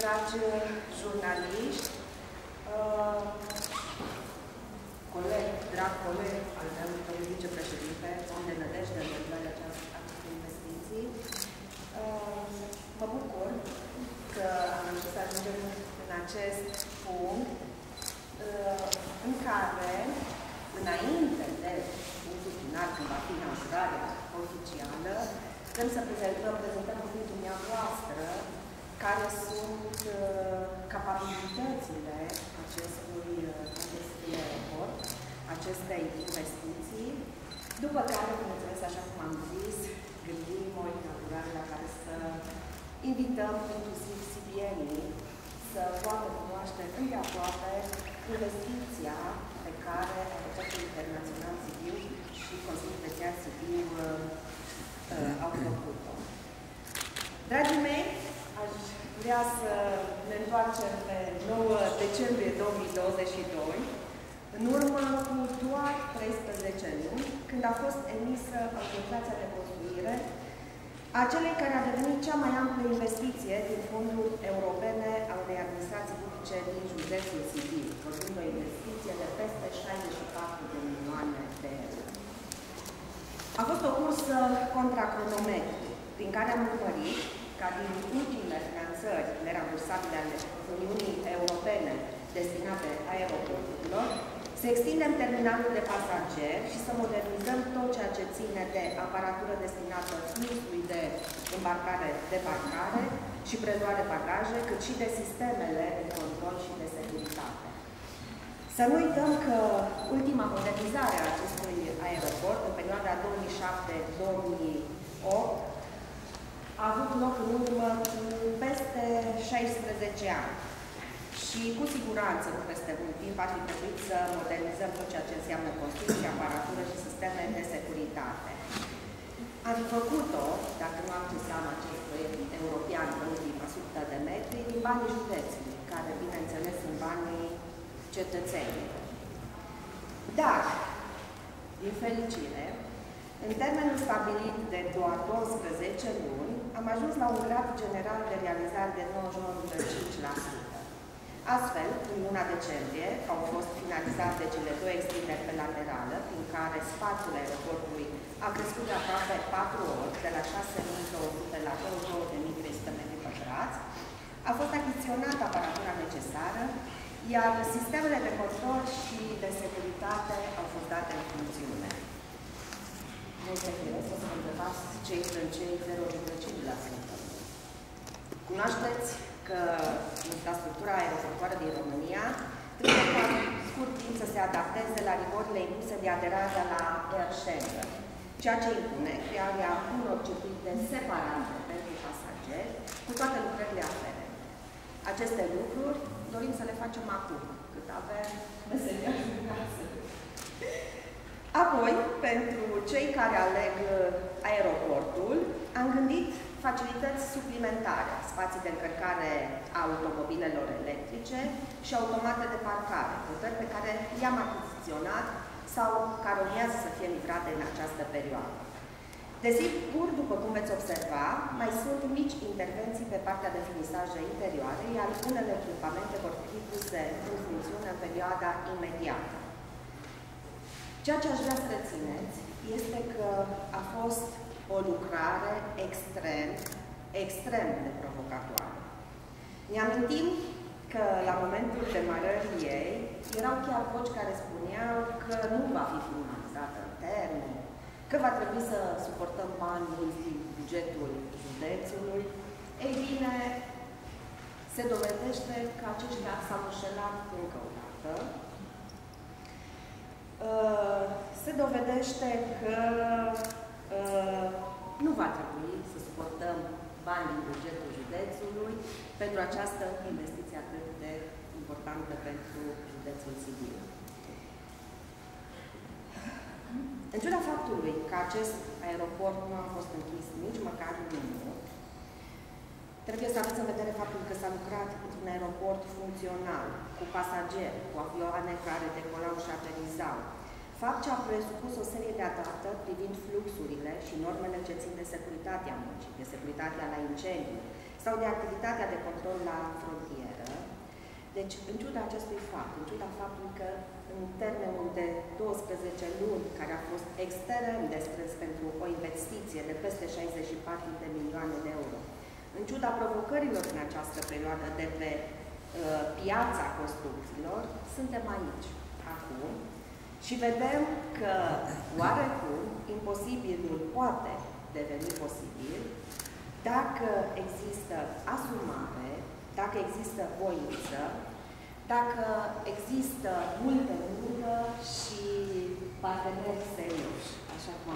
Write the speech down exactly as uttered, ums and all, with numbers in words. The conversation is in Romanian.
dragi jurnaliști, uh, colegi, drag coleg al meu, domnul vicepreședinte, om de nădejde în derularea acestei investiții, uh, mă bucur că am reușit să ajungem în acest punct uh, în care, înainte de punctul final, când va fi inaugurarea oficială, vrem să prezentăm, prezentăm cu dumneavoastră care sunt uh, capabilitățile acestui, uh, acestui aeroport, acestei investiții, după care, bineînțeles, așa cum am zis, gândim o inaugurare la care să invităm inclusiv sibienii să poată cunoaște îndeaproape investiția pe care Aeroportul Internațional Sibiu și Consiliul Județean Sibiu uh, uh, au făcut-o. Dragii mei, aș vrea să ne întoarcem pe nouă decembrie două mii douăzeci și doi, în urmă cu doar treisprezece luni, când a fost emisă autorizația de construire a celei care a devenit cea mai amplă investiție din fonduri europene a unei administrații publice din județul Sibiu, vorbind de o investiție de peste șaizeci și patru de milioane de euro. A fost o cursă contra cronometru, prin care am urmărit ca din ultimele finanțări nerambursabile ale Uniunii Europene destinate aeroporturilor, să extindem terminalul de pasageri și să modernizăm tot ceea ce ține de aparatură destinată fluxului de embarcare-debarcare și preluare bagaje, cât și de sistemele de control și de securitate. Să nu uităm că ultima modernizare a acestui aeroport, în perioada două mii șapte - două mii opt, a avut loc în urmă cu peste șaisprezece ani. Și cu siguranță, nu peste mult timp, ar fi trebuit să modernizăm tot ceea ce înseamnă construcție, aparatură și sisteme de securitate. Am făcut-o, dacă nu am ce seama acest proiect european în ultima sută de metri, din banii județului, care, bineînțeles, sunt banii cetățenilor. Dar, din fericire, în termenul stabilit de doar douăsprezece luni, am ajuns la un grad general de realizare de nouăzeci și nouă virgulă cinci la sută. Astfel, în luna decembrie, au fost finalizate cele două extinderi pe laterală, prin care spațiul aeroportului a crescut de aproape patru ori, de la șase mii două sute la douăzeci și două de mii trei sute metri pătrați. A fost achiziționată aparatura necesară, iar sistemele de control și de securitate au fost date în funcțiune. Nu este firesc să întrebați cei frâncei zero virgulă cinci la sută. Cunoașteți că infrastructura aeroportoară din România trebuie ca scurt timp să se adapteze la rigorile impuse de aderarea la Air Schengen, ceea ce impune crearea unor circuite separate pentru pasageri cu toate lucrările aferente. Aceste lucruri dorim să le facem acum, cât avem meseriași în casă. Apoi, pentru cei care aleg aeroportul, am gândit facilități suplimentare, spații de încărcare a automobilelor electrice și automate de parcare, dotări pe care i-am achiziționat sau care urmează să fie livrate în această perioadă. Desigur, după cum veți observa, mai sunt mici intervenții pe partea de finisaje interioare, iar unele echipamente vor fi puse în funcțiune în perioada imediată. Ceea ce aș vrea să rețineți este că a fost o lucrare extrem, extrem de provocatoare. Ne amintim că la momentul demarării ei erau chiar voci care spuneau că nu va fi finalizată în termen, că va trebui să suportăm bani mulți din bugetul județului. Ei bine, se dovedește că aceștia s-au înșelat încă o dată. Se dovedește că uh, nu va trebui să suportăm bani din bugetul județului pentru această investiție atât de importantă pentru județul Sibiu. În ciuda faptului că acest aeroport nu a fost închis nici măcar un minut, trebuie să aveți în vedere faptul că s-a lucrat într-un aeroport funcțional, cu pasageri, cu avioane care decolau și aterizau, fapt ce a presupus o serie de adaptări privind fluxurile și normele ce țin de securitatea muncii, de securitatea la incendiu, sau de activitatea de control la frontieră. Deci, în ciuda acestui fapt, în ciuda faptului că în termenul de douăsprezece luni, care a fost extrem de strâns pentru o investiție de peste șaizeci și patru de milioane de euro, în ciuda provocărilor în această perioadă de pe uh, piața construcțiilor, suntem aici, acum, și vedem că, oarecum, imposibilul poate deveni posibil dacă există asumare, dacă există voință, dacă există multă muncă și parteneri serioși, așa cum